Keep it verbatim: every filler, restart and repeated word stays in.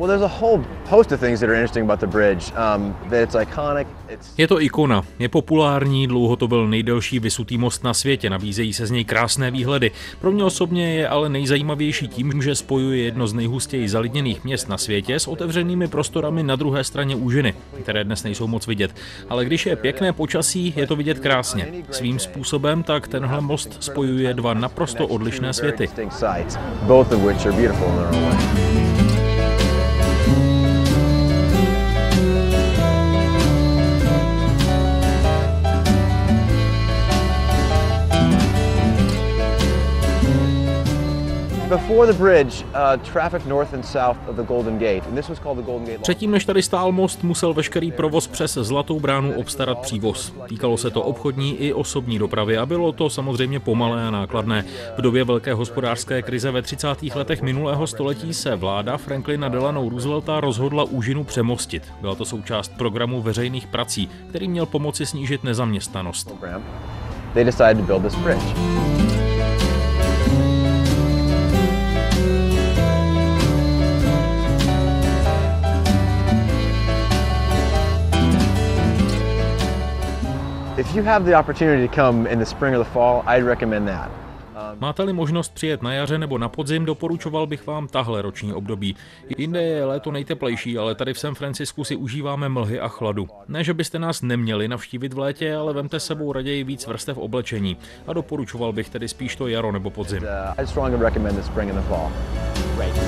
Je to ikona, je populární, dlouho to byl nejdelší visutý most na světě, nabízejí se z něj krásné výhledy. Pro mě osobně je ale nejzajímavější tím, že spojuje jedno z nejhustěji zalidněných měst na světě s otevřenými prostorami na druhé straně úžiny, které dnes nejsou moc vidět. Ale když je pěkné počasí, je to vidět krásně. Svým způsobem tak tenhle most spojuje dva naprosto odlišné světy. Předtím, než tady stál most, musel veškerý provoz přes Zlatou bránu obstarat přívoz. Týkalo se to obchodní i osobní dopravy a bylo to samozřejmě pomalé a nákladné. V době velké hospodářské krize ve třicátých letech minulého století se vláda Franklina Delano Roosevelta rozhodla úžinu přemostit. Byla to součást programu veřejných prací, který měl pomoci snížit nezaměstnanost. They decided to build this bridge. If you have the opportunity to come in the spring or the fall, I'd recommend that. Máte-li možnost přijet na jaře nebo na podzim, doporučoval bych vám tahle roční období. Jinde je léto nejteplejší, ale tady v San Francisku si užíváme mlhy a chladu. Ne, že byste nás neměli navštívit v létě, ale vemte s sebou raději víc vrstev oblečení. A doporučoval bych tedy spíš to jaro nebo podzim. I'd strongly recommend the spring and the fall.